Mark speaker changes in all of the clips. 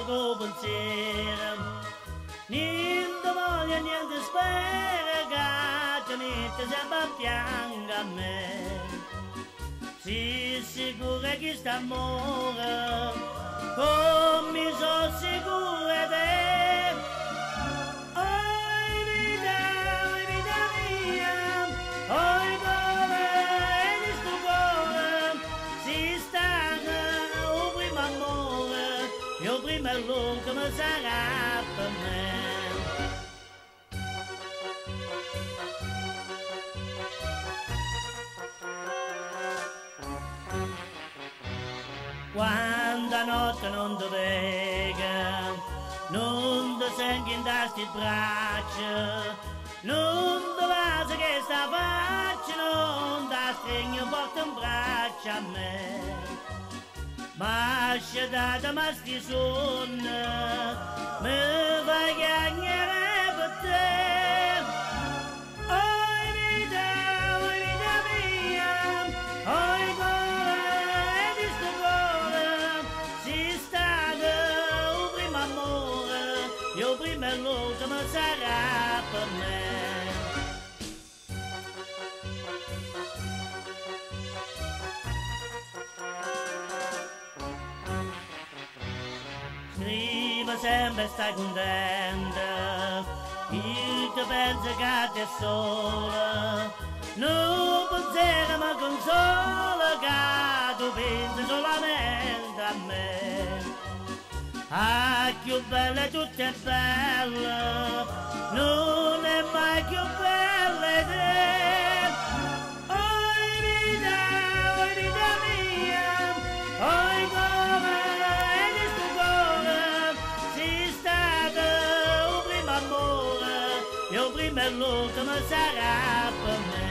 Speaker 1: con pensiero, niente voglia, niente spera, che niente sempre pianga a me. Si sicura che sta amore, come sono sicura te. Oi vita mia, oi cuore, di sto cuore, si stanca, o prima amore, io prima lui come sarà per me. Quando notte non ti vega, non ti senti in tasti braccia, non ti va che sta faccia, non ti stringi forte in braccia a me. Ma c'è data ma sti sonno, mi fai chiagnare per te. Oi vita mia, oi cuore, di sto cuore, si sta o prima amore, io prima e l'ultimo sarà per me. Scriva sempre stai contenta, chi ti pensa che ti è sola, non pensiero ma consola che tu pensi solamente a me. Ah, più bella e tutta è bella, non è mai più bella te. Oi vita mia, oi cuore, di sto cuore, si stata o prima amore, io prima e l'ultimo sarà per me.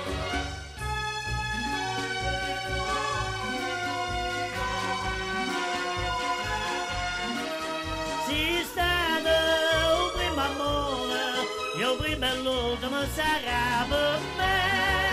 Speaker 1: Si stato un primo amore, io prima e l'ultimo sarà per me.